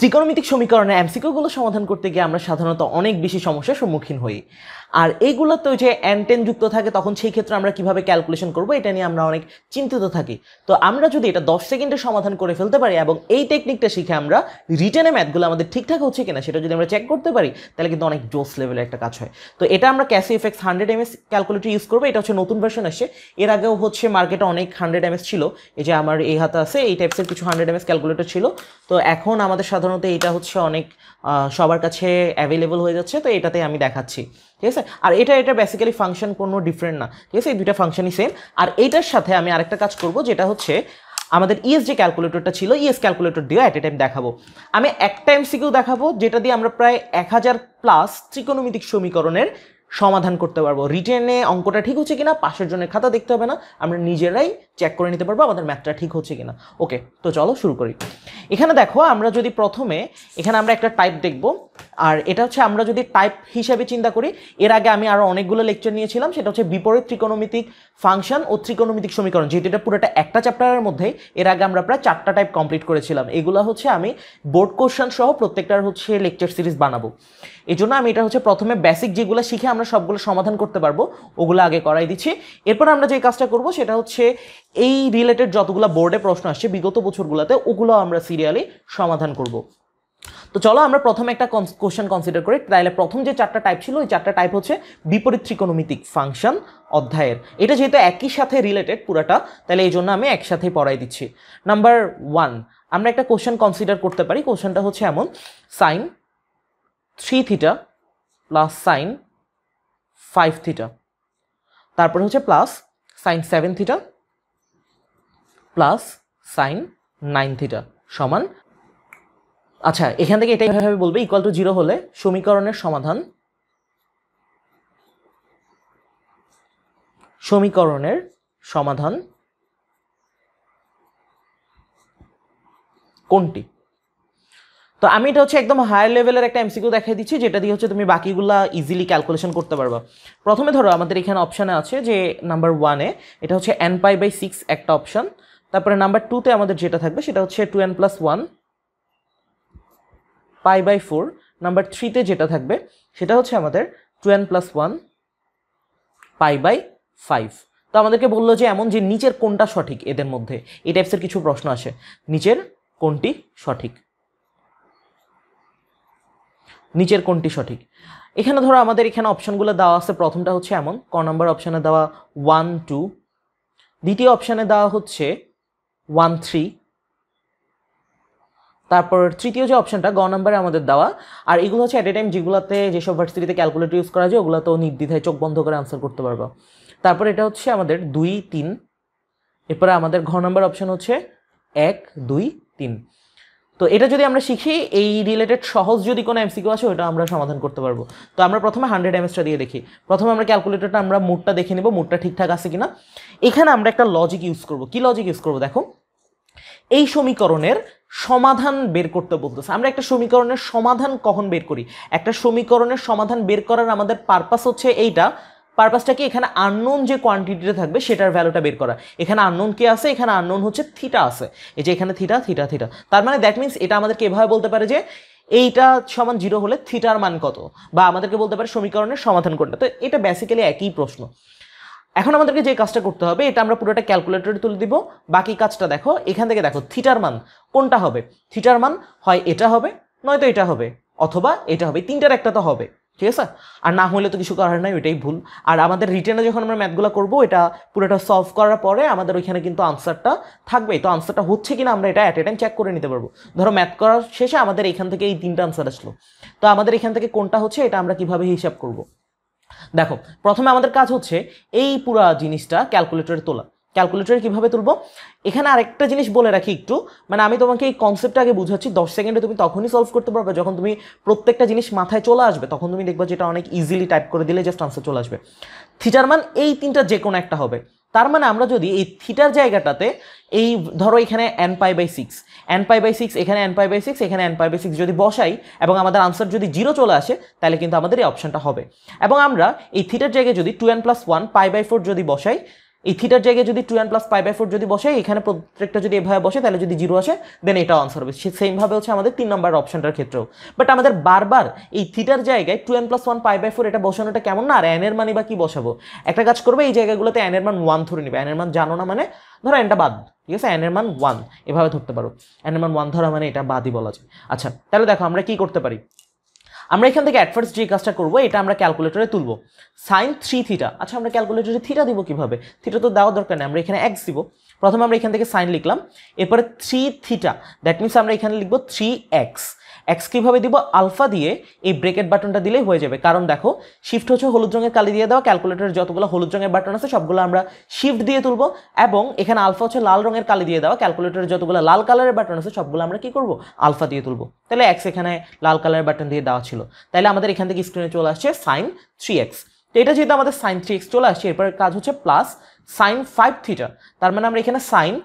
ত্রিকোণমিতিক সমীকরণের এমসিকিউগুলো সমাধান করতে গিয়ে আমরা সাধারণত অনেক বেশি সমস্যার সম্মুখীন হই। আর এইগুলোতে যে n10 যুক্ত থাকে তখন সেই ক্ষেত্রে আমরা কিভাবে ক্যালকুলেশন করব এটা নিয়ে আমরা অনেক চিন্তিত থাকি। তো আমরা যদি এটা 10 সেকেন্ডে সমাধান করে ফেলতে পারি এবং এই টেকনিকটা শিখে আমরা রিটেনে ম্যাথগুলো আমাদের ঠিকঠাক হচ্ছে কিনা সেটা যদি আমরা চেক করতে পারি তাহলে কিন্তু অনেক জোস লেভেলের একটা কাজ হয়। তো এটা আমরা ক্যাসিএফএক্স 100 ms ক্যালকুলেটর ইউজ করবো। এটা হচ্ছে নতুন ভার্সন আসছে, এর আগেও হচ্ছে মার্কেটে অনেক 100 ms ছিল। এই যে আমার এই হাতে আছে এই টাইপসের কিছু 100 ms ক্যালকুলেটর ছিল। তো এখন আমাদের সাধারণত এটা হচ্ছে অনেক সবার কাছে অ্যাভেলেবল হয়ে যাচ্ছে, তো এটাতে আমি দেখাচ্ছি, ঠিক আছে। আর এটা বেসিক্যালি ফাংশন কোনো ডিফারেন্ট না, ঠিক আছে, এই দুইটা ফাংশনই সেম। আর এইটার সাথে আমি আরেকটা কাজ করব, যেটা হচ্ছে আমাদের ইএস যে ক্যালকুলেটরটা ছিল ইএস ক্যালকুলেটর দিয়ে অ্যাট এ টাইম দেখাবো। আমি একটা এমসিকিউ দেখাবো যেটা দিয়ে আমরা প্রায় 1000+ ত্রিকোণমিতিক সমীকরণের সমাধান করতে পারবো। রিটেনে অঙ্কটা ঠিক হচ্ছে কিনা পাশের জনের খাতা দেখতে হবে না, আমরা নিজেরাই চেক করে নিতে পারবো আমাদের ম্যাথটা ঠিক হচ্ছে কিনা। ওকে, তো চলো শুরু করি। এখানে দেখো আমরা যদি প্রথমে এখানে আমরা একটা টাইপ দেখব, আর এটা হচ্ছে আমরা যদি টাইপ হিসাবে চিন্তা করি, এর আগে আমি আরও অনেকগুলো লেকচার নিয়েছিলাম, সেটা হচ্ছে বিপরীত ত্রিকোণমিতিক ফাংশন ও ত্রিকোণমিতিক সমীকরণ, যেহেতু এটা পুরোটা একটা চ্যাপ্টারের মধ্যেই। এর আগে আমরা প্রায় 4টা টাইপ কমপ্লিট করেছিলাম। এগুলো হচ্ছে আমি বোর্ড কোশ্চেন সহ প্রত্যেকটার হচ্ছে লেকচার সিরিজ বানাবো। এই জন্য আমি এটা হচ্ছে প্রথমে বেসিক যেগুলো শিখে আমরা সবগুলো সমাধান করতে পারবো ওগুলো আগে করাই দিচ্ছি। এরপর আমরা যে কাজটা করব সেটা হচ্ছে এই রিলেটেড যতগুলো বোর্ডে প্রশ্ন আসছে বিগত বছরগুলোতে ওগুলো আমরা সিরিয়ালি সমাধান করব। তো চলো আমরা প্রথমে একটা কোশ্চেন কনসিডার করি। তাহলে প্রথম যে 4টা টাইপ ছিল ওই 4টা টাইপ হচ্ছে বিপরীত ত্রিকোণমিতিক ফাংশন অধ্যায়ের। এটা যেহেতু একই সাথে রিলেটেড পুরাটা, তাহলে এই জন্য আমি একসাথেই পড়াই দিচ্ছি। নাম্বার 1 আমরা একটা কোশ্চেন কনসিডার করতে পারি। কোশ্চেনটা হচ্ছে এমন, সাইন 3θ প্লাস সাইন 5θ, তারপর হচ্ছে প্লাস সাইন 7θ প্লাস সাইন 9θ সমান, আচ্ছা এখান থেকে এটাই ভাবে বলবে ইকুয়াল টু 0 হলে সমীকরণের সমাধান কোনটি? তো আমি এটা হচ্ছে একদম হায়ার লেভেলের একটা এমসিকিউ দেখাই দিচ্ছি, যেটা দিয়ে হচ্ছে তুমি বাকিগুলা ইজিলি ক্যালকুলেশন করতে পারবা। প্রথমে ধরো আমাদের এখানে অপশানে আছে যে নাম্বার 1-এ এটা হচ্ছে nπ/6 একটা অপশান, তারপরে নাম্বার 2-তে আমাদের যেটা থাকবে সেটা হচ্ছে 2n+1 π/4, নাম্বার 3-তে যেটা থাকবে সেটা হচ্ছে আমাদের 2n+1 π/5। তো আমাদেরকে বললো যে এমন যে নিচের কোনটা সঠিক এদের মধ্যে, এই টাইপসের কিছু প্রশ্ন আসে, নিচের কোনটি সঠিক। এখানে ধরো আমাদের এখানে অপশানগুলো দেওয়া আছে। প্রথমটা হচ্ছে এমন, ক নাম্বার অপশানে দেওয়া 1 2, দ্বিতীয় অপশানে দেওয়া হচ্ছে 1 3, তারপর তৃতীয় যে অপশানটা গ নাম্বারে আমাদের দেওয়া। আর এগুলো হচ্ছে অ্যাট এ টাইম যেগুলোতে যেসব ভার্সিটিতে ক্যালকুলেটর ইউজ করা যায় ওগুলো তো নির্দ্বিধায় চোখ বন্ধ করে আনসার করতে পারবো। তারপর এটা হচ্ছে আমাদের 2 3, এরপরে আমাদের ঘ নাম্বার অপশান হচ্ছে 1 2 3। তো এটা যদি আমরা শিখি এই রিলেটেড সহজ যদি কোনো এমসিকিউ আসে ওটা আমরা সমাধান করতে পারবো। তো আমরা প্রথমে 100 msটা দিয়ে দেখি। প্রথমে আমরা ক্যালকুলেটরটা আমরা মোডটা দেখে নেব, মোডটা ঠিকঠাক আছে কিনা। এখানে আমরা একটা লজিক ইউজ করব। কি লজিক ইউজ করব দেখো, এই সমীকরণের সমাধান বের করতে বলতেছে। আমরা একটা সমীকরণের সমাধান কখন বের করি? একটা সমীকরণের সমাধান বের করার আমাদের পারপাস হচ্ছে এইটা। পারপাসটা কি? এখানে আননোন যে কোয়ান্টিটিটা থাকবে সেটার ভ্যালুটা বের করা। এখানে আননোন কি আছে? এখানে আননোন হচ্ছে থিটা আছে। এই যে এখানে থিটা থিটা থিটা, তার মানে দ্যাট মিনস এটা আমাদেরকে এভাবে বলতে পারে যে এইটা সমান 0 হলে থিটার মান কত, বা আমাদেরকে বলতে পারে সমীকরণের সমাধান কোনটা। তো এটা বেসিক্যালি একই প্রশ্ন। এখন আমাদেরকে যে কাজটা করতে হবে এটা আমরা পুরোটা ক্যালকুলেটরে তুলে দিব। বাকি কাজটা দেখো, এখান থেকে দেখো থিটার মান কোনটা হবে। থিটার মান হয় এটা হবে, নয়তো এটা হবে, অথবা এটা হবে, তিনটার একটা তো হবে, ঠিক আছে। আর না হলে তো কিছু করার নাই, ওইটাই ভুল। আর আমাদের রিটেনে যখন আমরা ম্যাথগুলো করবো এটা পুরোটা সলভ করার পরে আমাদের ওইখানে কিন্তু আনসারটা থাকবে। তো আনসারটা হচ্ছে কিনা আমরা এটা অ্যাট এ টাইম চেক করে নিতে পারবো। ধরো ম্যাথ করার শেষে আমাদের এখান থেকে এই 3টা আনসার আসলো, তো আমাদের এখান থেকে কোনটা হচ্ছে এটা আমরা কিভাবে হিসাব করব। দেখো প্রথমে আমাদের কাজ হচ্ছে এই পুরা জিনিসটা ক্যালকুলেটরে তোলা। ক্যালকুলেটরে কিভাবে তুলবো? এখানে আরেকটা জিনিস বলে রাখি একটু, মানে আমি তোমাকে এই কনসেপ্টটা আগে বুঝাচ্ছি। 10 সেকেন্ডে তুমি তখনই সলভ করতে পারবে যখন তুমি প্রত্যেকটা জিনিস মাথায় চলে আসবে, তখন তুমি দেখবা যেটা অনেক ইজিলি টাইপ করে দিলে জাস্ট আনসার চলে আসবে। থিটার মান এই 3টা যে কোনো একটা হবে। তার মানে আমরা যদি এই থিটার জায়গাটাতে এই ধরো এখানে nπ/6, nπ/6 এখানে nπ/6 এখানে nπ/6 যদি বসাই এবং আমাদের আনসার যদি 0 চলে আসে তাহলে কিন্তু আমাদের এই অপশনটা হবে। এবং আমরা এই থিটার জায়গায় যদি 2n+1 π/4 যদি বসাই এই থিটার জায়গায় যদি 2n প্লাস পাই বাই 4 যদি বসে, এখানে প্রত্যেকটা যদি এভাবে বসে, তাহলে যদি 0 আসে দেন এটাও আনসার হবে। সেম ভাবে হচ্ছে আমাদের 3 নম্বর অপশনটার ক্ষেত্রেও। বাট আমাদের বারবার এই থিটার জায়গায় 2n প্লাস 1 পাই বাই 4 এটা বসানোটা কেমন না, আর n এর মানই বা কি বসাবো। একটা কাজ করবে, এই জায়গাগুলোতে n এর মান 1 ধরে নিবে। n এর মান জানো না মানে ধরো nটা বাদ, ঠিক আছে, n এর মান 1 এভাবে ধরতে পারো। n এর মান 1 ধরা মানে এটা বাদই বলা যায়। আচ্ছা, তাহলে দেখো আমরা কি করতে পারি। আমরা এখান থেকে অ্যাট ফার্স্ট যে কাজটা করবো, এটা আমরা ক্যালকুলেটরে তুলবো। Sine 3 theta. আচ্ছা, আমরা ক্যালকুলেটরে থিটা দিব কিভাবে? থিটা তো দেওয়ার দরকার নেই, আমরা এখানে এক্স দিব। প্রথমে আমরা এখান থেকে সাইন লিখলাম, এরপরে 3 থিটা, দ্যাট মিনস আমরা এখানে লিখবো 3x। এক্স কিভাবে দিব? আলফা দিয়ে এই ব্রেকেট বাটনটা দিলেই হয়ে যাবে। কারণ দেখো, শিফট হচ্ছে হলুদ রঙের কালি দিয়ে দেওয়া, ক্যালকুলেটরের যতগুলো হলুদ রঙের বাটন আছে সবগুলো আমরা শিফট দিয়ে তুলবো, এবং এখানে আলফা হচ্ছে লাল রঙের কালি দিয়ে দেওয়া, ক্যালকুলেটরের যতগুলো লাল কালারের বাটন আছে সবগুলো আমরা কি করব? আলফা দিয়ে তুলবো। তাহলে এক্স এখানে লাল কালারের বাটন দিয়ে দেওয়া ছিল, তাহলে আমাদের এখান থেকে স্ক্রিনে চলে আসছে সাইন 3x। তো এটা যেহেতু আমাদের সাইন 3x চলে আসছে, এরপরে কাজ হচ্ছে প্লাস সাইন 5 থিটা। তার মানে আমরা এখানে সাইন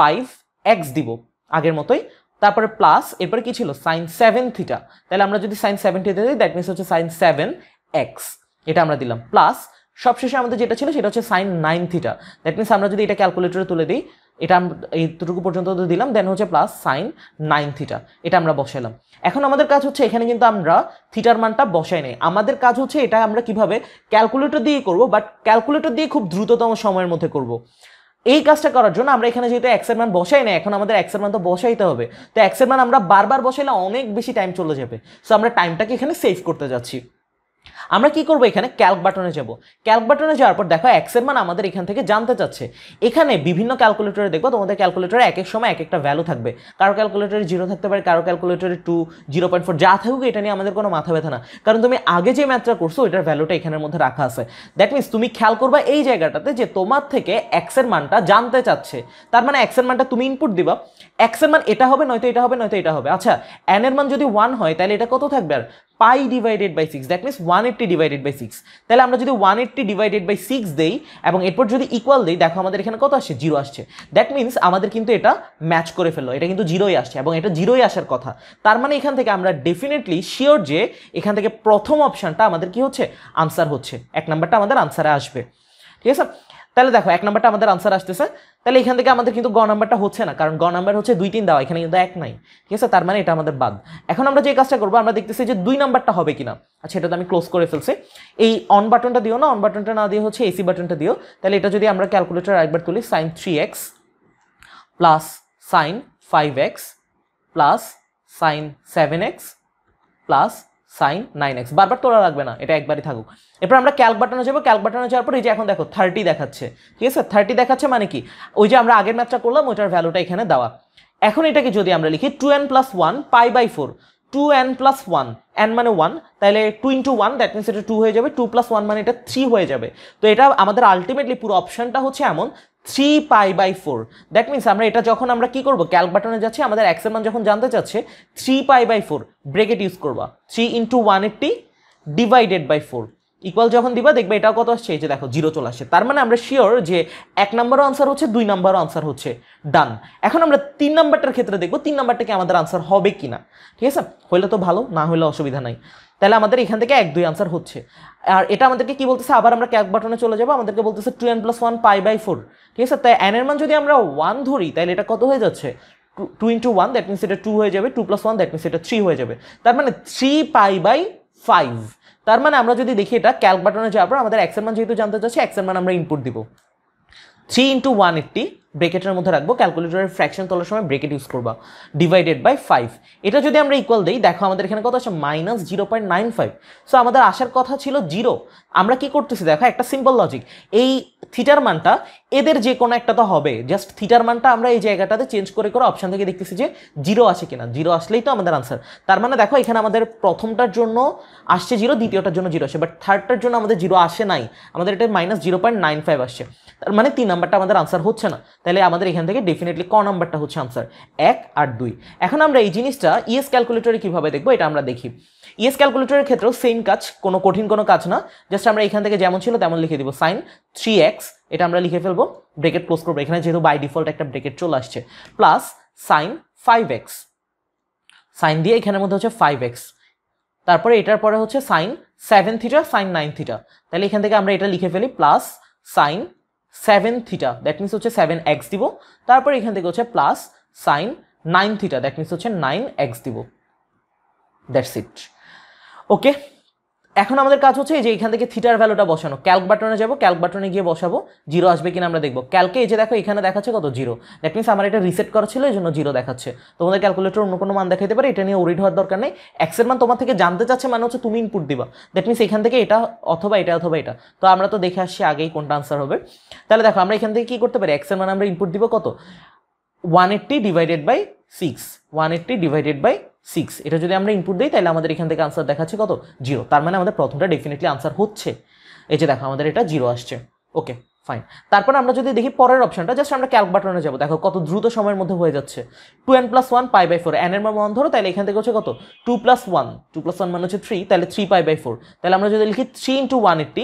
5x দিব আগের মতোই, তারপরে প্লাস এরপরে কি ছিল? Sine 7 theta. তাহলে আমরা যদি সাইন 7 থিটা দিই, দ্যাট মিনস হচ্ছে সাইন 7x, এটা আমরা দিলাম। প্লাস সবশেষে আমাদের যেটা ছিল সেটা হচ্ছে সাইন 9 থিটা। দ্যাট মিনস আমরা যদি এটা ক্যালকুলেটরে তুলে দিই, এটা এইটুকু পর্যন্ত দিলাম, দেন হচ্ছে প্লাস সাইন 9 থিটা, এটা আমরা বসাইলাম। এখন আমাদের কাজ হচ্ছে, এখানে কিন্তু আমরা থিটার মানটা বসাই নাই, আমাদের কাজ হচ্ছে এটা আমরা কিভাবে ক্যালকুলেটর দিয়ে করব, বাট ক্যালকুলেটর দিয়ে খুব দ্রুততম সময়ের মধ্যে করব। এই কাজটা করার জন্য আমরা এখানে যেহেতু এক্স এর মান বসাই না, এখন আমাদের এক্স এর মান তো বসাইতে হবে। তো এক্স এর মান আমরা বারবার বসাইলে অনেক বেশি টাইম চলে যাবে, সো আমরা টাইমটাকে এখানে সেভ করতে যাচ্ছি। আমরা কি করব? এখানে ক্যালক বাটনে যাব। ক্যালক বাটনে যাওয়ার পর দেখো এক্স এর মান আমাদের এখান থেকে জানতে চাচ্ছে। এখানে বিভিন্ন ক্যালকুলেটরে দেখবো তোমাদের ক্যালকুলেটরে এক এক সময় এক একটা ভ্যালু থাকবে, কারো ক্যালকুলেটরে 0 থাকতে পারে, কারো ক্যালকুলেটরে 2, 0.4, যা থাকুক এটা নিয়ে আমাদের কোনো মাথা ব্যথা না, কারণ তুমি আগে যে ম্যাথটা করছো ওইটার ভ্যালুটা এখানের মধ্যে রাখা আছে। দ্যাট মিনস তুমি খেয়াল করবা এই জায়গাটাতে যে তোমার থেকে এক্স এর মানটা জানতে চাচ্ছে, তার মানে এক্স এর মানটা তুমি ইনপুট দিবা, এক্স এর মান এটা হবে, নয়তো এটা হবে, নয়তো এটা হবে। আচ্ছা, এন এর মান যদি 1 হয় তাহলে এটা কত থাকবে? আর pi divided by 6, that means 180 divided by 6। তাহলে আমরা যদি 180 ডিভাইডেড বাই 6 দেই এবং এরপর যদি ইকুয়াল দেই, দেখো আমাদের এখানে কত আসছে? 0 আসছে। দ্যাট মিনস আমাদের কিন্তু এটা ম্যাচ করে ফেললো, এটা কিন্তু 0ই আসছে এবং এটা 0ই আসার কথা। তার মানে এখান থেকে আমরা ডেফিনেটলি শিওর যে এখান থেকে প্রথম অপশনটা আমাদের কি হচ্ছে? আনসার হচ্ছে, 1 নাম্বারটা আমাদের আনসারে আসবে। ঠিক আছে, তাহলে দেখো 1 নাম্বারটা আমাদের আনসার আসতেছে। তাহলে এখান থেকে আমাদের কিন্তু গ নাম্বারটা হচ্ছে না, কারণ গ নাম্বার হচ্ছে 2, 3 দেওয়া, এখানে কিন্তু 1 নাই। ঠিক আছে, তার মানে এটা আমাদের বাদ। এখন আমরা যে কাজটা করবো, আমরা দেখতেছি যে 2 নাম্বারটা হবে কিনা। আচ্ছা, এটা তো আমি ক্লোজ করে ফেলছি। এই অন বাটনটা দিও না, অন বাটনটা না দিয়ে হচ্ছে এসি বাটনটা দিও। তাহলে এটা যদি আমরা ক্যালকুলেটর একবার তুলি, sine 3x plus sine 5x plus sine 7x plus sine 9x, বারবার তোলা লাগবে না, এটা একবারই থাকুক। এরপর আমরা ক্যালক বাটনে যাবো। ক্যালক বাটনে যাওয়ার পর এই যে এখন দেখো 30 দেখাচ্ছে। ঠিক আছে, 30 দেখাচ্ছে মানে কি? ওই যে আমরা আগের ম্যাথটা করলাম ওইটার ভ্যালুটা এখানে দেওয়া। এখন এটাকে যদি আমরা লিখি 2n plus 1 pi by 4, 2n plus 1, n মানে 1, তাহলে 2 ইন্টু 1, দ্যাট মিনস এটা 2 হয়ে যাবে, 2 প্লাস 1 মানে এটা 3 হয়ে যাবে। তো এটা আমাদের আলটিমেটলি পুরো অপশনটা হচ্ছে এমন 3 পাই বাই 4। দ্যাট মিনস আমরা এটা যখন আমরা কি করবো, ক্যালক বাটনে যাচ্ছি, আমাদের এক্স এর মান যখন জানতে চাচ্ছে 3 পাই বাই 4 ব্রেকেট ইউজ করবা, 3 ইন্টু 180 ডিভাইডেড বাই 4 ইকুয়াল যখন দিবা, দেখবে এটা কত আসছে? এই যে দেখো 0 চলে আসছে। তার মানে আমরা শিওর যে 1 নাম্বারও আনসার হচ্ছে, 2 নাম্বারও আনসার হচ্ছে, ডান। এখন আমরা 3 নাম্বারটার ক্ষেত্রে দেখবো 3 নাম্বারটা কি আমাদের আনসার হবে কিনা। ঠিক আছে, হইলে তো ভালো, না হলে অসুবিধা নাই। তাহলে আমাদের এখান থেকে 1, 2 আনসার হচ্ছে। আর এটা আমাদেরকে কি বলতেছে? আবার আমরা ক্যালক বাটনে চলে যাবো, আমাদেরকে বলতেছে 2n প্লাস 1 পাই বাই 4। ঠিক আছে, তাই n এর মান যদি আমরা 1 ধরি, তাহলে এটা কত হয়ে যাচ্ছে? 2 ইন্টু 1, দ্যাট মিনস এটা 2 হয়ে যাবে, 2 প্লাস 1, দ্যাট মিনস এটা 3 হয়ে যাবে। তার মানে 3 পাই বাই 5। তার মানে আমরা যদি দেখি এটা ক্যালক বাটনে যাওয়ার পর আমাদের এক্স এর মান যেহেতু জানতে চাচ্ছি, এক্স এর মান আমরা ইনপুট দিব, 3 ইন্টু 180 ব্রেকেটের মধ্যে রাখবো, ক্যালকুলেটরের ফ্র্যাকশন তোলার সময় ব্রেকেট ইউজ করবা, ডিভাইডেড বাই 5। এটা যদি আমরা ইকুয়াল দিই, দেখো আমাদের এখানে কত আসে? মাইনাস 0.95। সো আমাদের আসার কথা ছিল 0। আমরা কি করতেছি দেখো, একটা সিম্পল লজিক, এই থিটার মানটা এদের যে কোনো একটা তো হবে, জাস্ট থিটার মানটা আমরা এই জায়গাটাতে চেঞ্জ করে করে অপশন থেকে দেখতেছি যে 0 আসে কিনা। 0 আসলেই তো আমাদের আনসার। তার মানে দেখো এখানে আমাদের প্রথমটার জন্য আসছে 0, দ্বিতীয়টার জন্য 0 আসে, বাট থার্ডটার জন্য আমাদের 0 আসে নাই, আমাদের এটা মাইনাস 0.95 আসছে। তার মানে 3 নাম্বারটা আমাদের আনসার হচ্ছে না। তাহলে আমাদের এখান থেকে ডেফিনেটলি ক নাম্বারটা হচ্ছে আনসার, 1 আর 2। এখন আমরা এই জিনিসটা ইএস ক্যালকুলেটরে কিভাবে দেখবো এটা আমরা দেখি। ইএস ক্যালকুলেটরের ক্ষেত্রেও সেম কাজ, কোনো কঠিন কোনো কাজ না, জাস্ট আমরা এখান থেকে যেমন ছিল তেমন লিখে দিব, সাইন 3x, এটা আমরা লিখে ফেলবো, ব্রেকেট ক্লোজ করবো, এখানে যেহেতু বাই ডিফল্ট একটা ব্রেকেট চলে আসছে, প্লাস সাইন 5x, সাইন দিয়ে এখানের মধ্যে হচ্ছে 5x, তারপরে এটার পরে হচ্ছে সাইন 7 থিটা, সাইন 9 থিটা। তাহলে এখান থেকে আমরা এটা লিখে ফেলি, plus sine 7 theta, that means হচ্ছে 7x দিব, তারপর এখান থেকে হচ্ছে plus sine 9 theta, that means হচ্ছে 9x দিব, দ্যাটস ইট। ওকে, এখন আমাদের কাজ হচ্ছে এই যে এখান থেকে থিটার ভ্যালুটা বসানো, ক্যালক বাটনে যাব, ক্যালক বাটনে গিয়ে বসাবো, 0 আসবে কিনা আমরা দেখবো। ক্যালকে এই যে দেখো এখানে দেখাচ্ছে কত 0, দ্যাট মিনস আমার এটা রিসেট করা ছিল এই জন্য 0 দেখাচ্ছে। তোমাদের ক্যালকুলেটর অন্য কোনো মান দেখাইতে পারে, এটা নিয়ে ওরিড হওয়ার দরকার নেই। এক্সের মান তোমার থেকে জানতে চাচ্ছে মানে হচ্ছে তুমি ইনপুট দিবা, দ্যাট মিনস এখান থেকে এটা অথবা এটা অথবা এটা, তো আমরা তো দেখে আসছি আগেই কোনটা আনসার হবে। তাহলে দেখো আমরা এখান থেকে কি করতে পারি, এক্সের মান আমরা ইনপুট দিব কত 180 ডিভাইডেড বাই 6, 180 ডিভাইডেড বাই 6, এটা যদি আমরা ইনপুট দিই তাহলে আমাদের এখান থেকে আনসার দেখাচ্ছে কত 0, তার মানে আমাদের প্রথমটা ডেফিনেটলি আনসার হচ্ছে। এই যে দেখো আমাদের এটা 0 আসছে। ওকে ফাইন, তারপর আমরা যদি দেখি পরের অপশনটা, জাস্ট আমরা ক্যালক বাটনে যাবো, দেখো কত দ্রুত সময়ের মধ্যে হয়ে যাচ্ছে। 2n + 1 π/4, n এর মান 1 ধরো, তাহলে এখান থেকে হচ্ছে কত 2 + 1, 2 + 1 মানে হচ্ছে 3, তাহলে 3 π/4, তাহলে আমরা যদি লিখি 3 × 180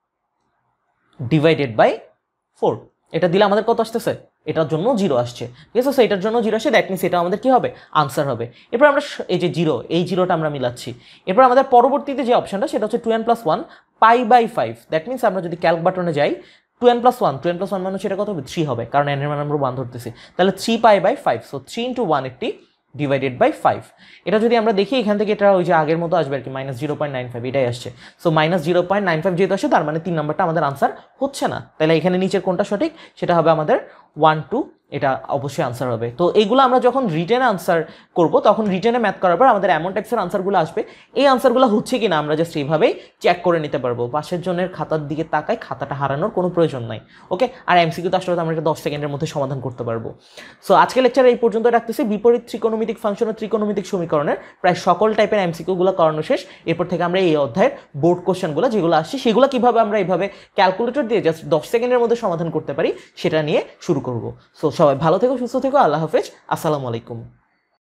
ডিভাইডেড বাই 4, এটা দিলে আমাদের কত আসতেছে, এটার জন্য 0 আসছে, ঠিক আছে। সো এটার জন্য 0 আসে, দ্যাট মিনস এটা আমাদের কি হবে আনসার হবে। এরপর আমরা এই যে 0, এই 0টা আমরা মিলাচ্ছি। এরপর আমাদের পরবর্তীতে যে অপশনটা সেটা হচ্ছে 2n + 1 π/5, দ্যাট মিনস আমরা যদি ক্যালক বাটনে যাই 2n + 1, 2n + 1 মানে সেটা কত হবে 3 হবে, কারণ n এর মান আমরা 1 ধরতেছি, তাহলে 3 π/5, সো 3 × 180 ডিভাইডেড বাই 5, এটা যদি আমরা দেখি এখান থেকে এটা ওই যে আগের মতো আসবে আর কি, -0.95 এটাই আসছে। সো -0.95 যেহেতু আসে তার মানে 3 নাম্বারটা আমাদের আনসার হচ্ছে না, তাহলে এখানে নিচের কোনটা সঠিক সেটা হবে আমাদের 1, 2, এটা অবশ্যই আনসার হবে। তো এইগুলো আমরা যখন রিটেনে আনসার করব তখন রিটেনে ম্যাথ করার পর আমাদের এমন টাইপসের আনসারগুলো আসবে, এই আনসারগুলো হচ্ছে কিনা আমরা জাস্ট এইভাবেই চেক করে নিতে পারবো, পাশের জনের খাতার দিকে তাকায় খাতাটা হারানোর কোনো প্রয়োজন নাই। ওকে, আর এমসিকিউ তো আসলে আমরা এটা 10 সেকেন্ডের মধ্যে সমাধান করতে পারবো। সো আজকে লেকচার এই পর্যন্ত রাখতেছি। বিপরীত ত্রিকোণমিতিক ফাংশন ও ত্রিকোণমিতিক সমীকরণের প্রায় সকল টাইপের এমসিকিউগুলো করানো শেষ। এরপর থেকে আমরা এই অধ্যায়ের বোর্ড কোশ্চেনগুলো যেগুলো আসছে সেগুলো কিভাবে আমরা এইভাবে ক্যালকুলেটর দিয়ে জাস্ট 10 সেকেন্ডের মধ্যে সমাধান করতে পারি সেটা নিয়ে শুরু করব। সো সবাই ভালো থেকো, সুস্থ থেকো, আল্লাহ হাফেজ, আসসালামু আলাইকুম।